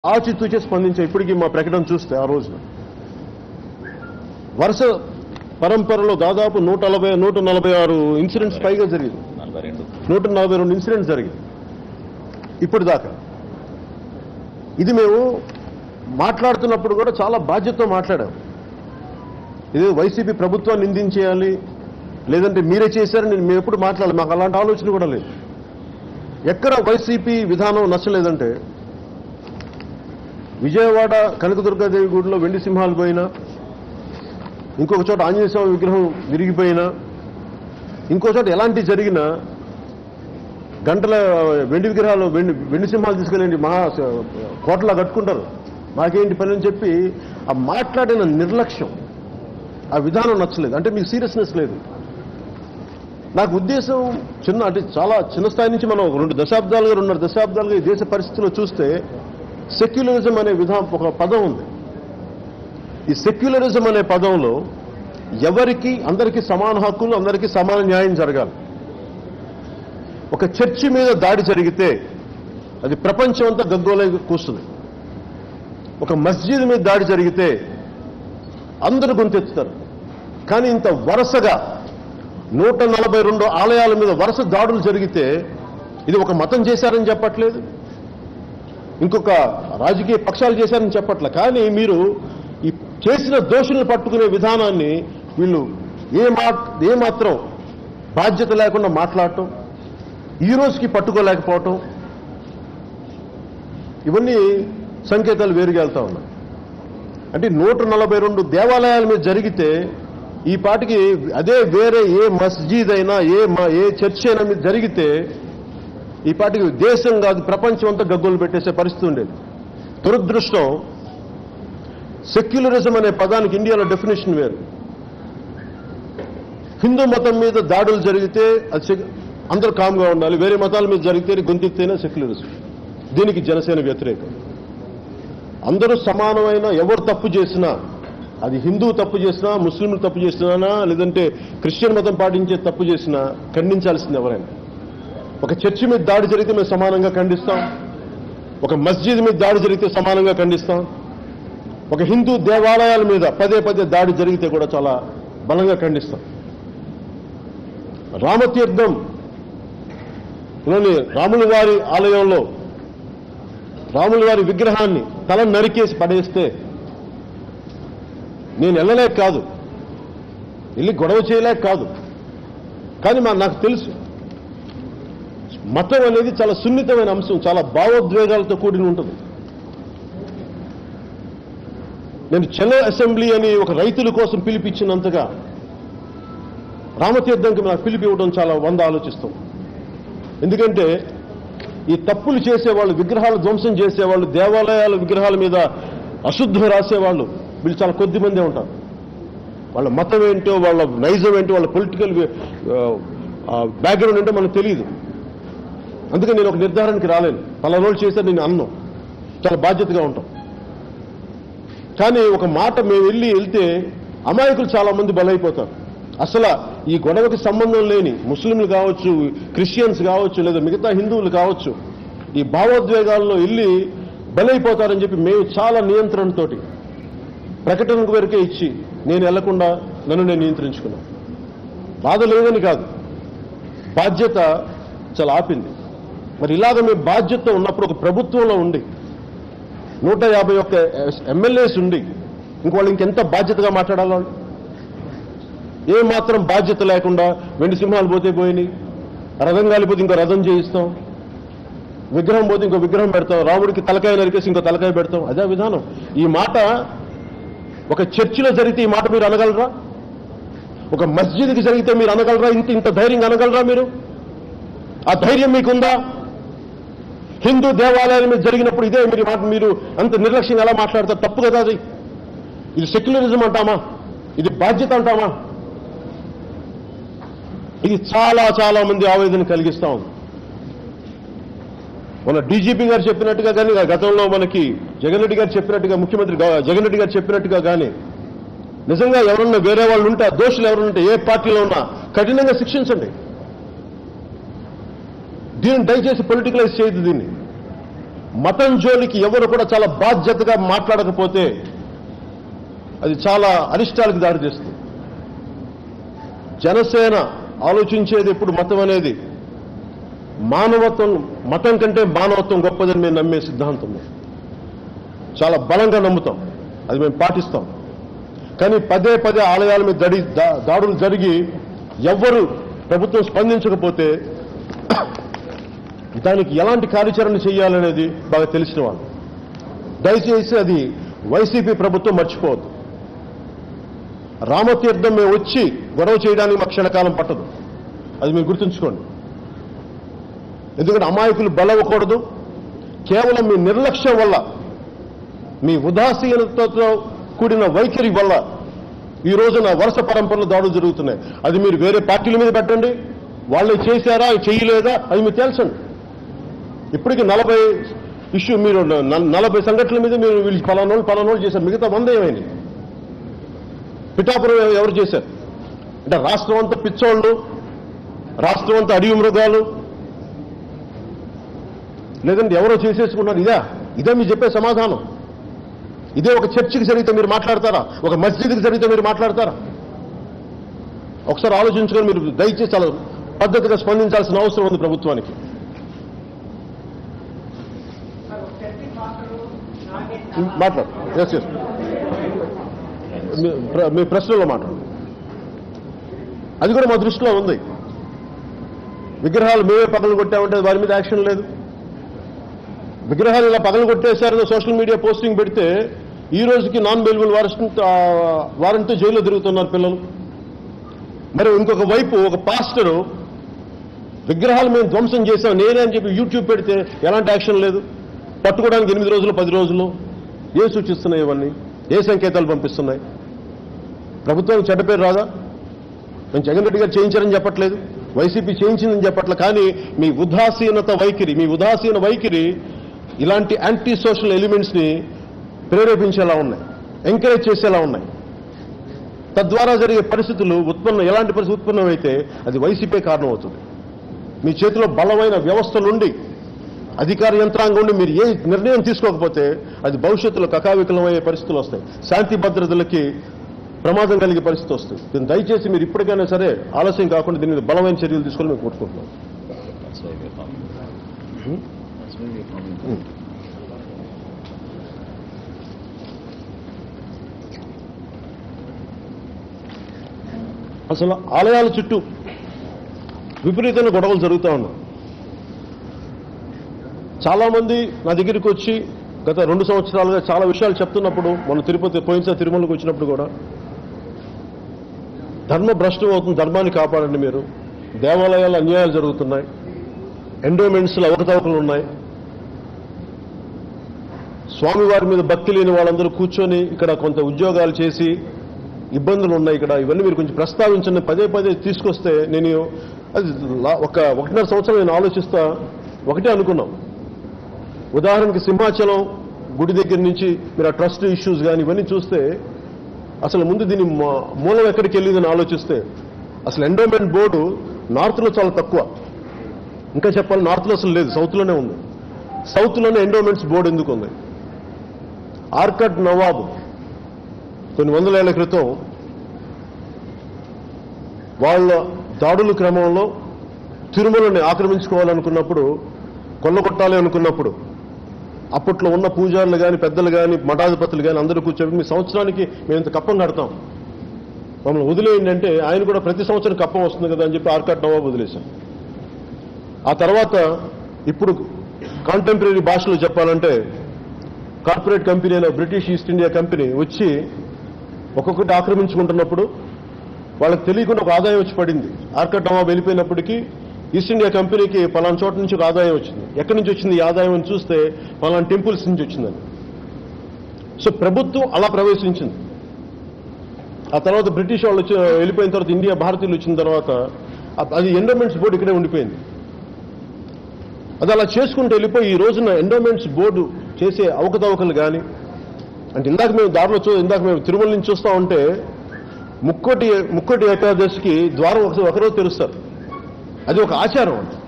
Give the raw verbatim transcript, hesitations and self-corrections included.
ఆచితూచే స్పందించే ఇప్పటికీ మా ప్రకటన చూస్తే ఆ రోజున వరుస పరంపరలో దాదాపు నూట నలభై నూట నలభై ఆరు ఇన్సిడెంట్స్ పైగా జరిగింది. నూట నలభై రెండు ఇన్సిడెంట్స్ జరిగింది ఇప్పటిదాకా. ఇది మేము మాట్లాడుతున్నప్పుడు కూడా చాలా బాధ్యతతో మాట్లాడాం. ఇది వైసీపీ ప్రభుత్వాన్ని నిందించేయాలి, లేదంటే మీరే చేశారని మేము ఎప్పుడు మాట్లాడాలి. మాకు అలాంటి ఆలోచన కూడా లేదు. ఎక్కడ వైసీపీ విధానం నచ్చలేదంటే, విజయవాడ కనకదుర్గాదేవి గుడిలో వెండి సింహాలు పోయినా, ఇంకొక చోట ఆంజనేయ స్వామి విగ్రహం విరిగిపోయినా, ఇంకో చోట ఎలాంటి జరిగినా గంటల వెండి విగ్రహాలు వెండి వెండి సింహాలు తీసుకెళ్ళండి మహా కోటలా కట్టుకుంటారు, మాకేంటి పని అని చెప్పి ఆ మాట్లాడిన నిర్లక్ష్యం, ఆ విధానం నచ్చలేదు. అంటే మీకు సీరియస్నెస్ లేదు. నాకు ఉద్దేశం చిన్న అంటే చాలా చిన్న స్థాయి నుంచి మనం రెండు దశాబ్దాలుగా రెండున్నర దశాబ్దాలుగా ఈ దేశ పరిస్థితిలో చూస్తే సెక్యులరిజం అనే విధానం ఒక పదం ఉంది. ఈ సెక్యులరిజం అనే పదంలో ఎవరికి అందరికీ సమాన హక్కులు, అందరికీ సమాన న్యాయం జరగాలి. ఒక చర్చి మీద దాడి జరిగితే అది ప్రపంచం అంతా గగ్గోలై కూస్తుంది. ఒక మస్జిద్ మీద దాడి జరిగితే అందరూ గొంతెత్తుతారు. కానీ ఇంత వరుసగా నూట నలభై రెండు ఆలయాల మీద వరుస దాడులు జరిగితే ఇది ఒక మతం చేశారని చెప్పట్లేదు, ఇంకొక రాజకీయ పక్షాలు చేశారని చెప్పట్లే. కానీ మీరు ఈ చేసిన దోషులను పట్టుకునే విధానాన్ని వీళ్ళు ఏ మా ఏమాత్రం బాధ్యత లేకుండా మాట్లాడటం, ఈ రోజుకి పట్టుకోలేకపోవటం, ఇవన్నీ సంకేతాలు వేరుగా వెళ్తా ఉన్నాయి. అంటే నూట నలభై రెండు దేవాలయాల మీద జరిగితే ఈ పాటికి అదే వేరే ఏ మస్జిద్ అయినా ఏ ఏ చర్చ్ అయినా మీద జరిగితే ఈ పాటికి దేశం కాదు ప్రపంచం అంతా గగ్గోలు పెట్టేసే పరిస్థితి ఉండేది. దురదృష్టం, సెక్యులరిజం అనే పదానికి ఇండియాలో డెఫినేషన్ వేరు. హిందూ మతం మీద దాడులు జరిగితే అది అందరూ కామ్గా ఉండాలి, వేరే మతాల మీద జరిగితే గొంతెత్తేనే సెక్యులరిజం. దీనికి జనసేన వ్యతిరేకం. అందరూ సమానమైన, ఎవరు తప్పు చేసినా, అది హిందూ తప్పు చేసినా, ముస్లింలు తప్పు చేసినా, లేదంటే క్రిస్టియన్ మతం పాటించే తప్పు చేసినా ఖండించాల్సింది ఎవరైనా. ఒక చర్చి మీద దాడి జరిగితే మేము సమానంగా ఖండిస్తాం, ఒక మస్జిద్ మీద దాడి జరిగితే సమానంగా ఖండిస్తాం, ఒక హిందూ దేవాలయాల మీద పదే పదే దాడి జరిగితే కూడా చాలా బలంగా ఖండిస్తాం. రామతీర్థం లోని రాముల వారి ఆలయంలో రాముల వారి విగ్రహాన్ని తల నరికేసి పడేస్తే నేను వెళ్ళలేక కాదు, వెళ్ళి గొడవ చేయలేక కాదు, కానీ మా నాకు తెలుసు మతం అనేది చాలా సున్నితమైన అంశం, చాలా భావోద్వేగాలతో కూడిన ఉంటుంది. నేను చలో అసెంబ్లీ అని ఒక రైతుల కోసం పిలిపించినంతగా రామతీర్థంకి నాకు పిలిపి ఇవ్వడం చాలా వంద ఆలోచిస్తాం. ఎందుకంటే ఈ తప్పులు చేసేవాళ్ళు, విగ్రహాలు ధ్వంసం చేసేవాళ్ళు, దేవాలయాల విగ్రహాల మీద అశుద్ధం రాసేవాళ్ళు వీళ్ళు చాలా కొద్ది మందే ఉంటారు. వాళ్ళ మతం ఏంటో, వాళ్ళ నైజం ఏంటో, వాళ్ళ పొలిటికల్ బ్యాక్గ్రౌండ్ ఏంటో మనకు తెలియదు. అందుకని నేను ఒక నిర్ధారణకి రాలేను. పలా రోజులు చేస్తే నేను అన్నం చాలా బాధ్యతగా ఉంటాం. కానీ ఒక మాట మేము వెళ్ళి వెళ్తే అమాయకులు చాలా మంది బలైపోతారు. అసలు ఈ గొడవకి సంబంధం లేని ముస్లింలు కావచ్చు, క్రిస్టియన్స్ కావచ్చు, లేదా మిగతా హిందువులు కావచ్చు, ఈ భావోద్వేగాల్లో వెళ్ళి బలైపోతారని చెప్పి మేము చాలా నియంత్రణతోటి ప్రకటనకు వరకే ఇచ్చి నేను వెళ్లకుండా నన్ను నేను నియంత్రించుకున్నాను. బాధ లేదని కాదు, బాధ్యత చాలా ఆపింది. మరి ఇలాగ మేము బాధ్యతతో ఉన్నప్పుడు ఒక ప్రభుత్వంలో ఉండి నూట యాభై ఒక్క ఎమ్మెల్యేస్ ఉండి ఇంక వాళ్ళు ఇంకెంత బాధ్యతగా మాట్లాడాలి? వాళ్ళు ఏమాత్రం బాధ్యత లేకుండా వెండి సింహాలు పోతే పోయినాయి, రథం కాలిపోతే ఇంకో రథం చేయిస్తాం, విగ్రహం పోతే ఇంకో విగ్రహం పెడతాం, రాముడికి తలకాయ నరికేసి ఇంకో తలకాయ పెడతాం. అదే విధానం. ఈ మాట ఒక చర్చిలో జరిగితే ఈ మాట మీరు అనగలరా? ఒక మస్జిద్కి జరిగితే మీరు అనగలరా? ఇంత ఇంత ధైర్యంగా అనగలరా మీరు? ఆ ధైర్యం మీకుందా? హిందూ దేవాలయాల మీద జరిగినప్పుడు ఇదే మీరు మాట మీరు అంత నిర్లక్ష్యంగా ఎలా మాట్లాడతారు? తప్పు కదా అది. ఇది సెక్యులరిజం అంటామా? ఇది బాధ్యత అంటామా? ఇది చాలా చాలా మంది ఆవేదన కలిగిస్తా ఉంది. మన డీజీపీ గారు చెప్పినట్టుగా కానీ, గతంలో మనకి జగన్ రెడ్డి గారు చెప్పినట్టుగా, ముఖ్యమంత్రి జగన్ రెడ్డి గారు చెప్పినట్టుగా కానీ నిజంగా ఎవరన్నా వేరే వాళ్ళు ఉంటే, ఆ దోషులు ఎవరన్నా ఉంటే ఏ పార్టీలో ఉన్నా కఠినంగా శిక్షించండి. దీన్ని దయచేసి పొలిటికలైజ్ చేయదు. దీన్ని మతం జోలికి ఎవరు కూడా చాలా బాధ్యతగా మాట్లాడకపోతే అది చాలా అరిష్టాలకు దారితీస్తుంది. జనసేన ఆలోచించేది ఎప్పుడు మతం అనేది మానవత్వం, మతం కంటే మానవత్వం గొప్పదని మేము నమ్మే సిద్ధాంతం చాలా బలంగా నమ్ముతాం, అది మేము పాటిస్తాం. కానీ పదే పదే ఆలయాల మీద దడి దాడులు జరిగి ఎవ్వరు ప్రభుత్వం స్పందించకపోతే దానికి ఎలాంటి కార్యాచరణ చేయాలనేది బాగా తెలిసిన వాళ్ళు. దయచేసి అది వైసీపీ ప్రభుత్వం మర్చిపోవద్దు. రామతీర్థం మేము వచ్చి గొడవ చేయడానికి మా క్షణకాలం పట్టదు, అది మీరు గుర్తుంచుకోండి. ఎందుకంటే అమాయకులు బలవ్వకూడదు. కేవలం మీ నిర్లక్ష్యం వల్ల, మీ ఉదాసీనతతో కూడిన వైఖరి వల్ల ఈ రోజున వరుస పరంపరలు దాడులు జరుగుతున్నాయి. అది మీరు వేరే పార్టీల మీద పెట్టండి, వాళ్ళు చేశారా చేయలేదా అది మీరు తెలుసండి. ఇప్పటికీ నలభై ఇష్యూ మీరు నలభై సంఘటనల మీద మీరు వీళ్ళు పలానోళ్ళు పలానోళ్ళు చేశారు, మిగతా వంద ఏమైంది? పిఠాపురం ఎవరు చేశారు అంటే రాష్ట్రం అంతా పిచ్చోళ్ళు, రాష్ట్రం అంతా అడవి మృగాలు, లేదంటే ఎవరో చేసేసుకున్నారు. ఇదా ఇదే మీరు చెప్పే సమాధానం? ఇదే ఒక చర్చికి జరిగితే మీరు మాట్లాడతారా? ఒక మస్జిద్కి జరిగితే మీరు మాట్లాడతారా? ఒకసారి ఆలోచించుకొని మీరు దయచేసి చాలా పద్ధతిగా స్పందించాల్సిన అవసరం ఉంది ప్రభుత్వానికి. మాట్లాడు ఎస్ ఎస్ మీ ప్రశ్నలో మాట్లాడు. అది కూడా మా దృష్టిలో ఉంది. విగ్రహాలు మేమే పగలు కొట్టామంటే వారి మీద యాక్షన్ లేదు. విగ్రహాలు ఇలా పగలు కొట్టేశారని సోషల్ మీడియా పోస్టింగ్ పెడితే ఈ రోజుకి నాన్ బెయిలబుల్ వారెంట్ వారెంట్తో జైల్లో తిరుగుతున్నారు పిల్లలు. మరి ఇంకొక వైపు ఒక పాస్టరు విగ్రహాలు మేము ధ్వంసం చేశాం నేనే అని చెప్పి యూట్యూబ్ పెడితే ఎలాంటి యాక్షన్ లేదు. పట్టుకోవడానికి ఎనిమిది రోజులు పది రోజులు ఏ సూచిస్తున్నాయి? ఇవన్నీ ఏ సంకేతాలు పంపిస్తున్నాయి? ప్రభుత్వానికి చెడ్డ పేరు రాదా? నేను జగన్ రెడ్డి గారు చేయించారని చెప్పట్లేదు, వైసీపీ చేయించిందని చెప్పట్లేదు. కానీ మీ ఉదాసీనత వైఖరి, మీ ఉదాసీన వైఖరి ఇలాంటి యాంటీ సోషల్ ఎలిమెంట్స్ని ప్రేరేపించేలా ఉన్నాయి, ఎంకరేజ్ చేసేలా ఉన్నాయి. తద్వారా జరిగే పరిస్థితులు ఉత్పన్నం, ఎలాంటి పరిస్థితి ఉత్పన్నమైతే అది వైసీపీ కారణం అవుతుంది. మీ చేతిలో బలమైన వ్యవస్థలుండి, అధికార యంత్రాంగం ఉండి మీరు ఏ నిర్ణయం తీసుకోకపోతే అది భవిష్యత్తులో కకావికలమయ్యే పరిస్థితులు వస్తాయి, శాంతి భద్రతలకి ప్రమాదం కలిగే పరిస్థితి వస్తుంది. దీన్ని దయచేసి మీరు ఇప్పటికైనా సరే ఆలస్యం కాకుండా దీని మీద బలమైన చర్యలు తీసుకొని మేము కోరుకుంటున్నాం. అసలు ఆలయాల చుట్టూ విపరీతమైన గొడవలు జరుగుతూ ఉన్నాయి. చాలామంది నా దగ్గరికి వచ్చి గత రెండు సంవత్సరాలుగా చాలా విషయాలు చెప్తున్నప్పుడు, మన తిరుపతి పోయినసారి తిరుమలకు వచ్చినప్పుడు కూడా ధర్మ భ్రష్టం అవుతుంది, ధర్మాన్ని కాపాడండి మీరు, దేవాలయాల అన్యాయాలు జరుగుతున్నాయి, ఎండోమెంట్స్లో అవకతవకలు ఉన్నాయి, స్వామివారి మీద భక్తి లేని వాళ్ళందరూ కూర్చొని ఇక్కడ కొంత ఉద్యోగాలు చేసి ఇబ్బందులు ఉన్నాయి ఇక్కడ, ఇవన్నీ మీరు కొంచెం ప్రస్తావించండి పదే పదే తీసుకొస్తే నేను అది ఒక ఒకటిన్నర సంవత్సరం నేను ఆలోచిస్తా ఒకటే అనుకున్నాం. ఉదాహరణకి సింహాచలం గుడి దగ్గర నుంచి మీరు ఆ ట్రస్ట్ ఇష్యూస్ కానీ ఇవన్నీ చూస్తే అసలు ముందు దీని మూలం ఎక్కడికి వెళ్ళిందని ఆలోచిస్తే అసలు ఎండోమెంట్ బోర్డు నార్త్లో చాలా తక్కువ, ఇంకా చెప్పాలి నార్త్లో అసలు లేదు, సౌత్లోనే ఉంది. సౌత్లోనే ఎండోమెంట్స్ బోర్డు ఎందుకు ఉంది? ఆర్కడ్ నవాబు కొన్ని వందల ఏళ్ల క్రితం వాళ్ళ దాడుల క్రమంలో తిరుమలని ఆక్రమించుకోవాలనుకున్నప్పుడు, కొల్లగొట్టాలి అనుకున్నప్పుడు అప్పట్లో ఉన్న పూజారులు కానీ పెద్దలు కానీ మఠాధిపతులు కానీ అందరూ కూర్చొని మీ సంవత్సరానికి మేము ఇంత కప్పం కడతాం, మమ్మల్ని వదిలేయండి. ఆయన కూడా ప్రతి సంవత్సరం కప్పం వస్తుంది కదా అని చెప్పి ఆర్కడ్ నవాబు వదిలేశాం. ఆ తర్వాత ఇప్పుడు కాంటెంపరీ భాషలో చెప్పాలంటే కార్పొరేట్ కంపెనీ అయిన బ్రిటిష్ ఈస్ట్ ఇండియా కంపెనీ వచ్చి ఒక్కొక్కటి ఆక్రమించుకుంటున్నప్పుడు వాళ్ళకి తెలియకుండా ఒక ఆదాయం వచ్చి పడింది. ఆర్కడ్ నవాబు వెళ్ళిపోయినప్పటికీ ఈస్ట్ ఇండియా కంపెనీకి పలానా చోట నుంచి ఒక ఆదాయం వచ్చింది. ఎక్కడి నుంచి వచ్చింది ఈ ఆదాయం అని చూస్తే పలానా టెంపుల్స్ నుంచి వచ్చిందని. సో ప్రభుత్వం అలా ప్రవేశించింది. ఆ తర్వాత బ్రిటిష్ వాళ్ళు వచ్చి వెళ్ళిపోయిన తర్వాత ఇండియా భారతీయులు వచ్చిన తర్వాత అది ఎండోమెంట్స్ బోర్డు ఇక్కడే ఉండిపోయింది. అది అలా చేసుకుంటూ వెళ్ళిపోయి ఈ రోజున ఎండోమెంట్స్ బోర్డు చేసే అవకతవకలు కానీ, అంటే ఇందాక మేము దారిలో చూ ఇందాక మేము తిరుమల నుంచి చూస్తూ ఉంటే ముక్కోటి ముక్కోటి ఏకాదశికి ద్వారం ఒక ఒకరోజు తెరుస్తారు, అది ఒక ఆచారం.